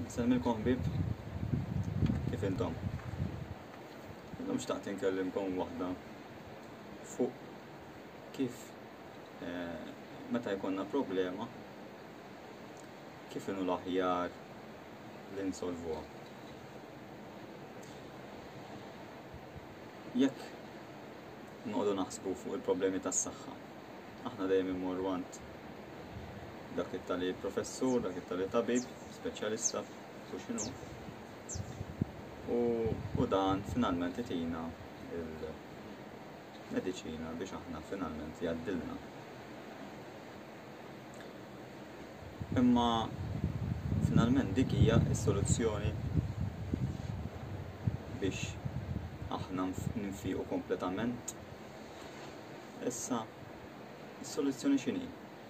Salmilkom ħbib, kif intom? Illum xtaqt inkellimkom waħda fuq kif meta jkollna problema kif inhu l-aħjar li nsolvuha. Jekk noqogħdu naħsbu fuq il-problemi tas-saħħa, aħna dejjem immorru għand dak it-tali professur, dak it-tali tabib, speċjalista fuq x'inhu. U dan finalment itina il-mediċina biex aħna finalment jgħaddilna. Imma finalment dik hija s-soluzzjoni biex aħna ninfiqu kompletament. Issa is-soluzzjoni x'inhi?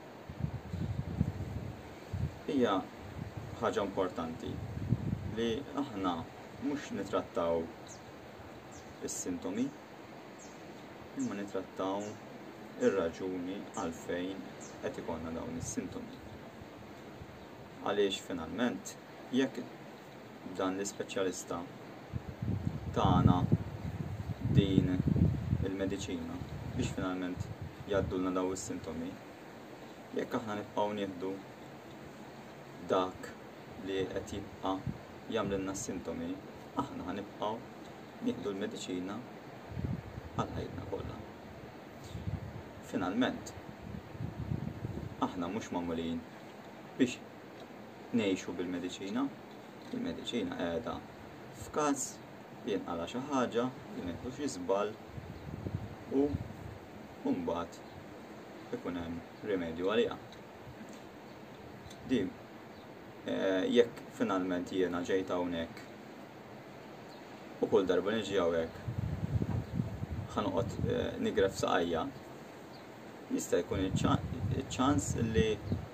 Hija ħaġa importanti li aħna mhux nitrattaw is-sintomi, imma nitrattaw ir-raġuni għalfejn qed ikollna dawn is-sintomi. Għaliex finalment jekk dan l-ispeċjalista tagħna din il-mediċina biex finalment jgħaddulna dawn is-sintomi, jekk aħna nibqgħu nieħdu dak li qed jibqa' jagħmlilna s-sintomi, aħna ħanibqgħu nieħdu l-mediċina għal ħajtna kollha. Finalment, aħna mhux magħmulin biex ngħixu bil-mediċina, il-mediċina qiegħda f'każ jinqala xi ħaġa li nieħdu xi żball u mbagħad ikun hemm rimedju għaliha. Jekk finalment jiena ġejt hawnhekk u kull darba niġi hawnhekk ħanoqgħod nigref saqajja, jista' jkun iċ-ċans li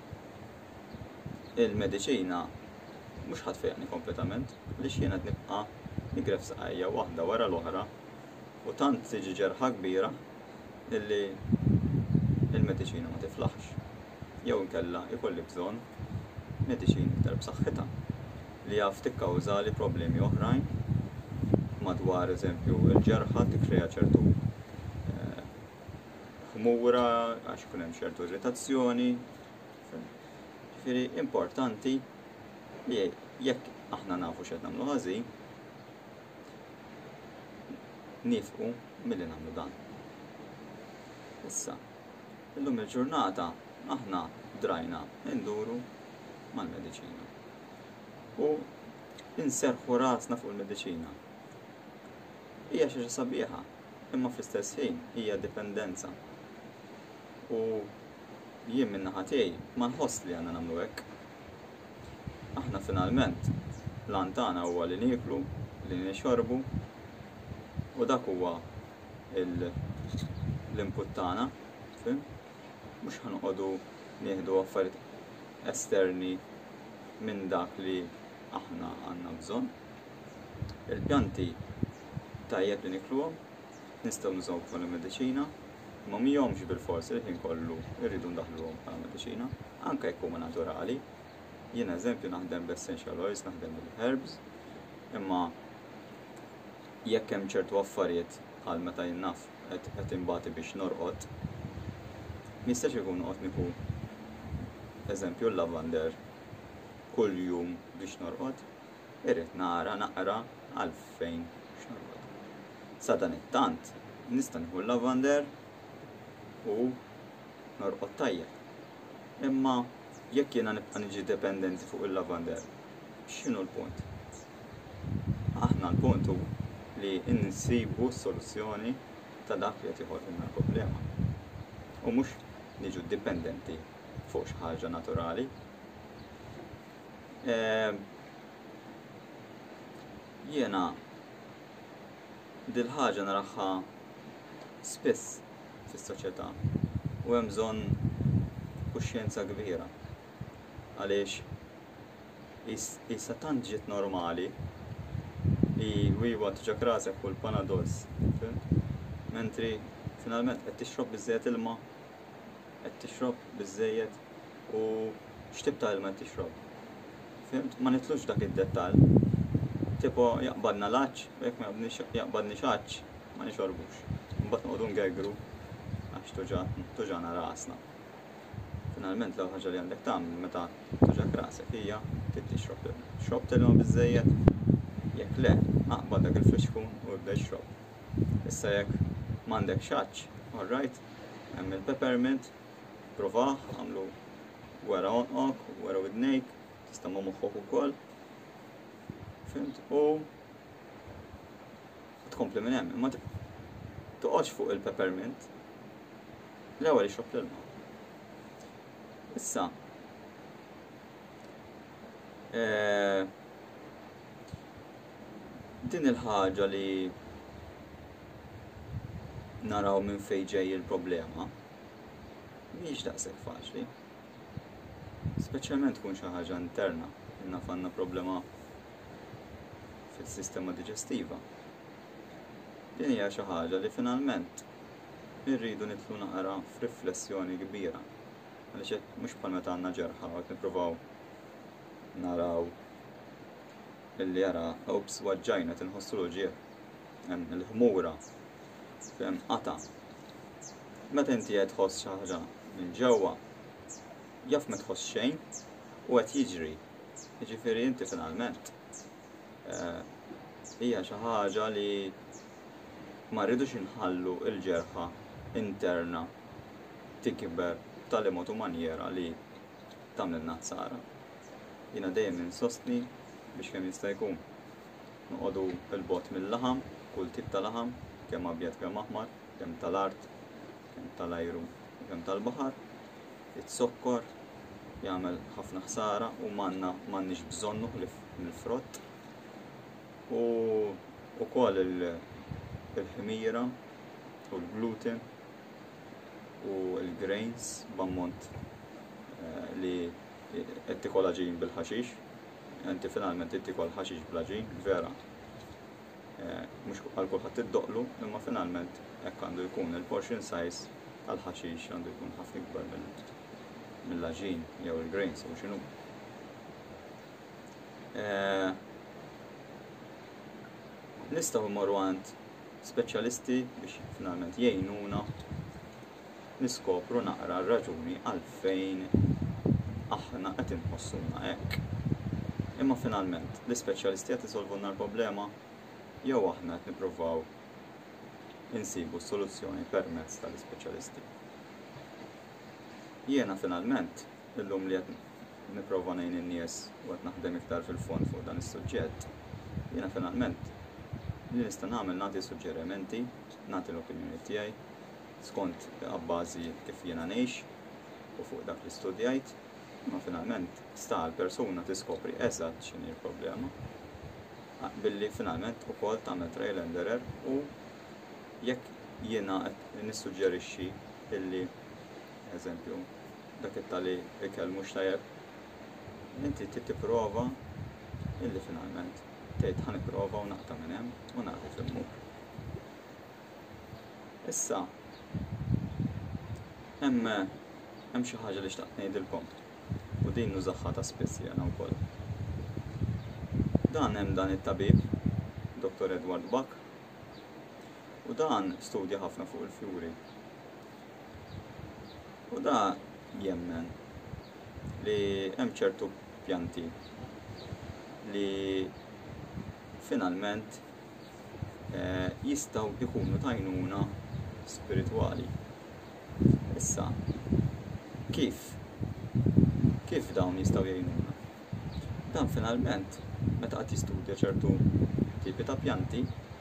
il-mediċina mhux ħatfejqni kompletament għaliex jiena qed nibqa' nigref saqajja waħda wara l-oħra u tant tiġi ġerħa kbira illi il-mediċina ma tiflaħx. Jew inkella jkolli bżonn mediċina iktar b'saħħitha li jaf tikkawżali problemi oħrajn madwar eżempju il-ġerħa tikkrea ċertu ħmura għax ikun hemm ċertu irritazzjoni. Ġifieri importanti li jekk aħna nafu x'qed nagħmlu ħażin nifqu milli nagħmlu dan. Issa, illum il-ġurnata aħna drajna nduru mal-mediċina u inserħu rasna fuq il-mediċina. Hija xi ħaġa sabiħa, imma fl-istess ħin hija dipendenza. U jien min-naħa tiegħi ma nħoss li għandna nagħmlu hekk. Aħna finalment l-għan tagħna huwa li nieklu, li nixorbu u dak huwa l-input tagħna, mhux ħanqogħdu nieħdu affarijiet esterni minn dak li aħna għandna bżonn. Il-pjanti tajjeb li nikluhom, nistgħu nżommu l-mediċina, ma mihomx bil-forsi li ħin kollu irridu ndaħluhom bħala mediċina, anke jekk huma naturali. Jien eżempju naħdem b'essential oils, naħdem bil-herbs, imma jekk hemm ċertu affarijiet bħal meta jien naf qed imbagħti biex norqod, mistax ikun qed nieħu eżempju l-lavander kull jum biex norqod, irrid naqra għalfejn biex norqod. Sa dan it-tant nista' nieħu l-lavander u norqod tajjeb. Imma jekk jiena nibqa' niġi dependenti fuq il-lavander, x'inhu l-punt? Aħna l-punt hu li insibu s-soluzzjoni ta' dak li qed iħolqilna l-problema. U mhux niġu dipendenti fuq xi ħaġa naturali. Jiena dil ħaġa naraħħa spiss fis-soċjetà u hemm bżonn kuxjenza kbira. Għaliex issa tant ġiet normali li wieħed tiġek rasek kull panadols, mentri finalment qed tixrob biżżejjed ilma, qed tixrob biżżejjed u x'tib ta' ilma qed tixrob. Fimt, ma nitlux dak id-dettall. Tipo jaqbadna l-aċ, jekk ma jaqbadni xaċ, ma nixorbux. Mbagħad noqogħdu ngegru għax tuġana rasna. Finalment l-ewwel ħaġa li għandek tagħmel meta tuġak rasek hija trid tixrob ilma. Xrobt ilma biżżejjed, jekk le, aqbad dak il-friskun u ibda xrob. Issa jekk m'għandek xaċ, all right, hemm il-peppermint, provah, għamlu wara onqok, wara widnejk, tista' ma' moħħok ukoll. Fimt? U tkompli minn hemm, imma toqgħodx fuq il-peppermint. L-ewwel ixrob l-ilma. Issa din il-ħaġa li naraw minn fejn ġej il-problema mhijiex daqshekk faċli. Speċjalment tkun xi ħaġa interna, naf għandna problema fis-sistema diġestiva. Din hija xi ħaġa li finalment irridu nidħlu naqra f'riflessjoni kbira. Għaliex mhux bħal meta għandna ġerħa qed nippruvaw naraw illi jara ups waġġajna tinħossu l-ġieħ. Hemm il-ħmura f'hemm qata. Meta inti qed tħoss xi ħaġa minn ġewwa jaf ma tħoss xejn u qed jiġri. Jiġifieri inti finalment hija xi ħaġa li ma rridux inħallu l-ġerħa interna tikber tal-imot u manjera li tagħmilna ħsara. Jiena dejjem insostni biex kemm jista' jkun noqogħdu l-bogħod mill-laħam, kull tip ta' laħam, kemm abjad kemm aħmar, kemm tal-art, kemm tal-ajru u kemm tal-baħar. It-sokkor jagħmel ħafna ħsara u m'għandniex bżonnu mill-frott. U wkoll il-ħmira u l-gluten u l-grains b'ammont li qed tikol ħaġin bil-ħaxix. Inti finalment qed tikol ħaxix bl-ħaġin, vera. Mhux għal kulħadd iddoqlu, imma finalment hekk għandu jkun il-portion size tal-ħaxix għandu jkun ħafna ikbar mill-ħaġin jew il-grains u x'inhu. Nistgħu mmorru għand speċjalisti biex finalment jgħinuna niskopru naqra r-raġuni għalfejn aħna qed inħossuna hekk. Imma finalment l-ispeċjalisti qed isolvulna l-problema jew aħna qed nippruvaw insibu soluzzjoni permezz tal-ispeċjalisti. Jiena finalment illum li qed nipprova ngħin in-nies u qed naħdem iktar fil-fond fuq dan is-suġġett, jiena finalment li nista' nagħmel nagħti suġġerimenti, nagħti l-opinjoni tiegħi skont abbażi kif jiena ngħix u fuq dak li studjajt, ma finalment sta l-persuna tiskopri eżatt x'inhi l-problema. Billi finalment ukoll tagħmel trial and error u jekk jiena qed nissuġġerixxi illi eżempju dak it-tali ikel mhux tajjeb, inti trid tipprova illi finalment tgħid ħa nipprova u naqta' minn hemm u nagħti fl-immur. Issa hemm xi ħaġa li xtaqt ngħidilkom u din nużaħħa ta' spiss jiena wkoll. Dan hemm dan it-tabib, Dr. Edward Bach, u dan studja ħafna fuq il-fjuri. U da jemmen li hemm ċertu pjanti li finalment jistgħu jkunu tajnuna spiritwali. Issa, kif dawn jistgħu jgħinuna? Dan finalment meta qed jistudja ċertu tipi ta' pjanti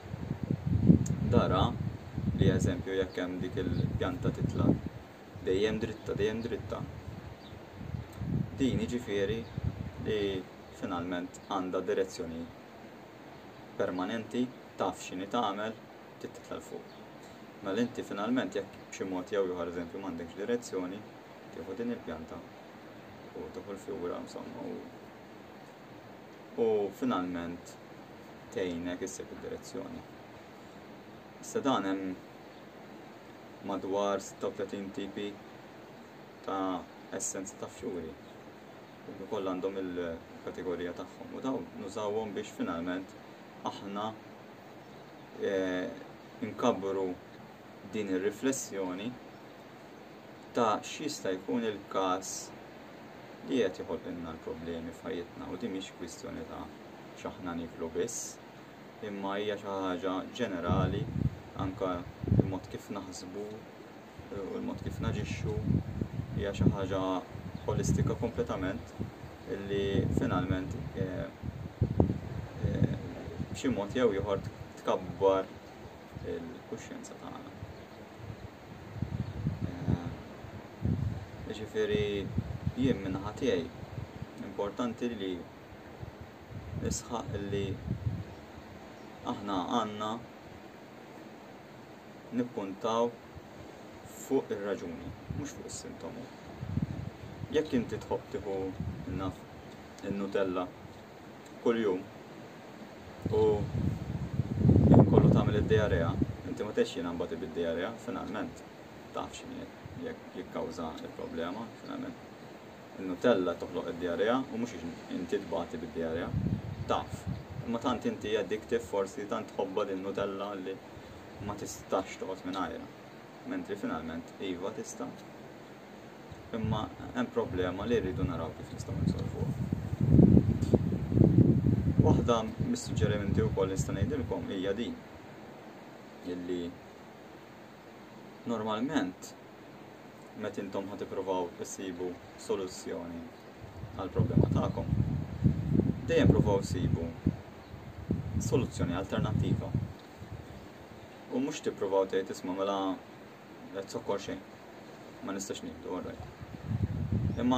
dara li eżempju jekk hemm dik il-pjanta titla' dejjem dritta. Din jiġifieri li finalment għandha direzzjoni permanenti, taf x'inhi tagħmel, titla' l fuq. Mela inti finalment jekk b'xi mod jew ieħor eżempju m'għandekx direzzjoni, tieħu din il-pjanta u tieħu l-fjura insomma u finalment tgħinek issib id-direzzjoni. Issa dan hemm madwar 36 tipi ta' essenza ta' fjuri. ukoll għandhom il-kategorija tagħhom u daw nużawhom biex finalment aħna inkabbru din ir-riflessjoni ta' x'jista' jkun il-każ li qed joħolqilna l-problemi f'ħajjitna u din mhix kwistjoni ta' x'aħna niklu biss, imma hija xi ħaġa ġenerali anke il-mod kif naħsbu u l-mod kif naġixxu hija xi ħaġa holistika kompletament illi finalment b'xi mod jew ieħor tkabbar il-kuxjenza tagħna. Jiġifieri jien min-naħa tiegħi importanti li nisħaq illi aħna għandna nippuntaw fuq ir-raġuni, mhux fuq is-sintomu. Jekk inti tħobb tieħu in-Nutella kuljum u kollu tagħmel id-diarrea, inti ma tgħidx jiena nbagħti bid-diarrea, finalment taf x'inhi jekk jikkawża l-problema, finalment. Il-Nutella toħloq id-diarrea u mhux inti tbagħti bid-diarrea, taf. Imma tant inti addictive forsi tant tħobba din Nutella li ma tistax toqgħod mingħajrha. Mentri finalment iva tista'. Imma hemm problema li rridu naraw kif nistgħu nsolvuha. Waħda mis-suġġerimenti wkoll nista' ngħidilkom hija din. Illi normalment meta intom ħad tippruvaw issibu soluzzjoni għall problema tagħkom, dejjem pruvaw issibu soluzzjoni alternattiva. U mhux tippruvaw tgħid isma' mela qed sokkor xejn. Ma nistax nieħdu orajt. Imma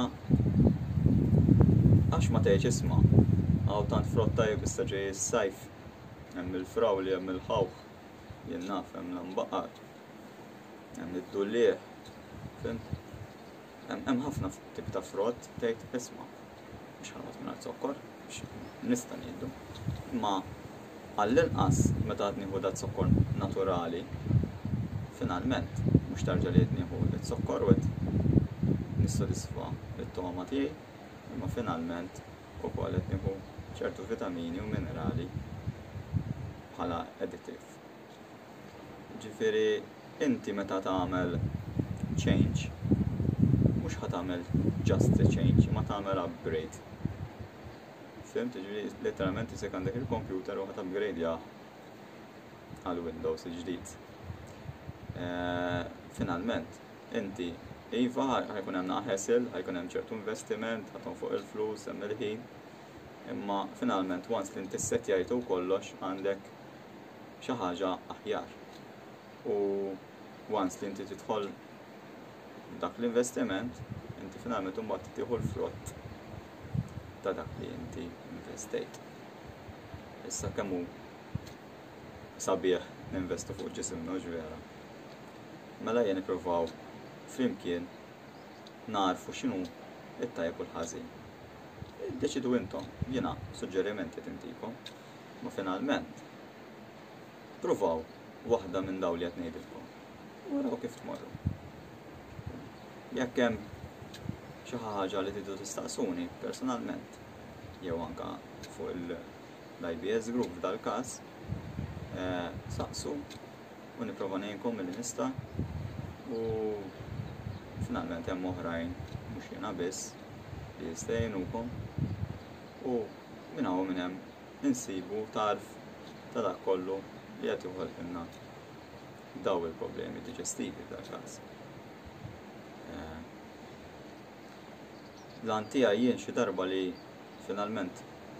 għax ma tgħidx isma' għaw tant frott tajjeb issa ġej is-sajf. Hemm il-frawli, hemm il-ħawħ, jien naf, hemm l-imbaqar, hemm id-dullieħ. Fimt? Hemm ħafna tip ta' frott tgħid isma' mhux ħanqod mingħajr sokkor, nista' nieħdu. Imma għall-inqas meta qed nieħu dat sokkor naturali, finalment mhux tarġa' li qed nieħu d-sokkor u qed nissodisfa t-toma tiegħi, imma finalment ukoll qed nieħu ċertu vitamini u minerali bħala additive. Ġifieri inti meta tagħmel change mhux ħa tagħmel just a change, ma tagħmel upgrade. Fimt, letteralment isek għandek il-computer u ħat upgradeja għal Windows il-ġdid. Finalment, inti iva ħajkun hemm naħesel, ħajkun hemm ċertu investiment, ħaton fuq il-flus, hemm il-ħin. Imma finalment once li inti ssettjajtu kollox għandek xi ħaġa aħjar. U once li inti tidħol dak l-investiment, inti finalment imbagħad tieħu l-frott ta' dak li inti investejt. Issa kemm hu sabiħ ninvestu fuq ġisimna ġvera. Mela jien nippruvaw flimkien narfu x'inhu it-tajjeb u l-ħażin. Iddeċidu intom, jiena suġġerimenti tintikom, ma finalment pruvaw waħda minn dawn li qed ngħidilkom. Waraw kif tmorru. Jekk hemm xi ħaġa li tridu tistaqsuni personalment, jew anke fuq l-IBS group f'dal-każ, saqsu u nipprova ngħinkom milli nista' u finalment hemm oħrajn mhux jiena biss li jista' jgħinukom u minn hawn minn hemm insibu tarf ta' dak kollu li qed joħolqilna daw il-problemi diġestivi f'dal-każ. Lan tiegħi jien xi darba li finalment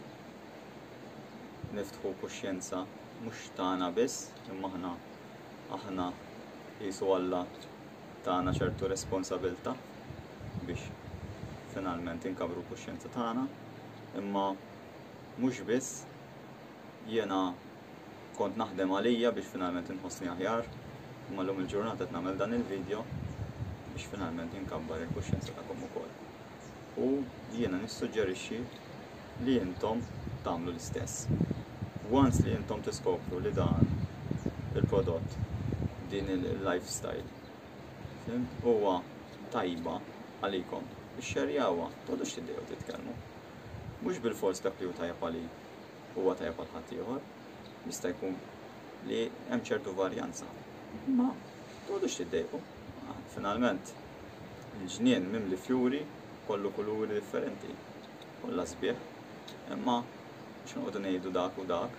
niftħu kuxjenza mhux tagħna biss, imma aħna qisu Alla tagħna ċertu responsabilità biex finalment inkabru kuxjenza tagħna, imma mhux biss jiena kont naħdem għalija biex finalment inħossni aħjar, imma llum il-ġurnata qed nagħmel dan il-video biex finalment inkabbar il-kuxjenza tagħkom ukoll. U jiena nissuġġerixxi li intom tagħmlu l-istess. Once li intom tiskopru li dan il-prodott, din il-lifestyle, huwa tajba għalikom, ix-xerjawa, tgħodux tiddejqu titkellmu. Mhux bil-fors dak li hu tajjeb għalik huwa tajjeb għal ħadd ieħor, jista' jkun li hemm ċertu varjanza. Ma tgħodux tiddejqu. Finalment, il-ġnien mimli fjuri kollu kuluri differenti. Kollha sbieħ, imma biex noqogħdu ngħidu dak u dak.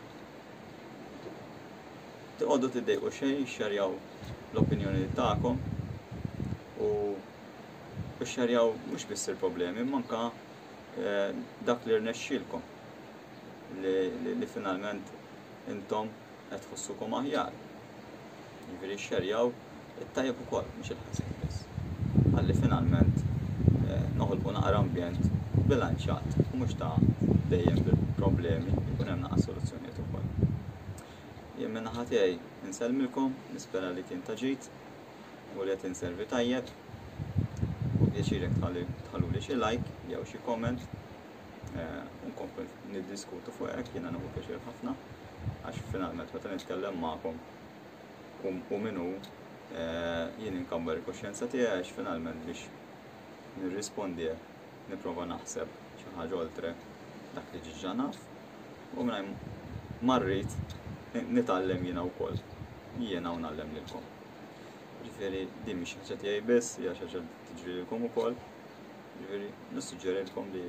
Tiqogħdu tiddejqu xejn, xxerjaw l-opinjoni tagħkom u xxerjaw mhux biss il-problemi, manka dak li rnexxielkom li finalment intom qed tħossukom aħjar. Jiġifieri xxerjaw it-tajjeb ukoll mhux il-ħażin biss. Ħalli finalment noħolqu naqra ambjent bilanċjat u mhux ta' dejjem bil-problemi jkun hemm naqra soluzzjonijiet ukoll. Jien minn naħa tiegħi insellmilkom, nispera li kien ta' ġid u li qed inservi tajjeb. U pjaċirek tħalluli xi like jew xi comment u nkomplu niddiskutu fuq hekk, jiena nieħu pjaċir ħafna għax finalment meta nitkellem magħkom u minnu jien inkabbar il-kuxjenza tiegħi għax finalment biex nirrispondi nipprova naħseb xi ħaġa oltre dak li ġiġa naf u mingħajr marrit nitgħallem jiena wkoll. Jiena u nagħllem lilkom. Ġifieri din mhix ħaġa tiegħi biss, hija xi ħaġa tiġri lilkom ukoll. Ġifieri nissuġġerilkom li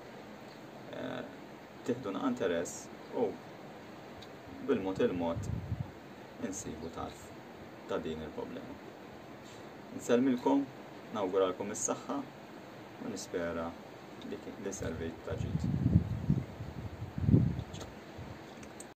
tieħdu naqra interess u bil-mod il-mod insibu tarf ta' din il-problema. Nsellmilkom, nawguralkom is-saħħa u nispera li servejt ta' ġid.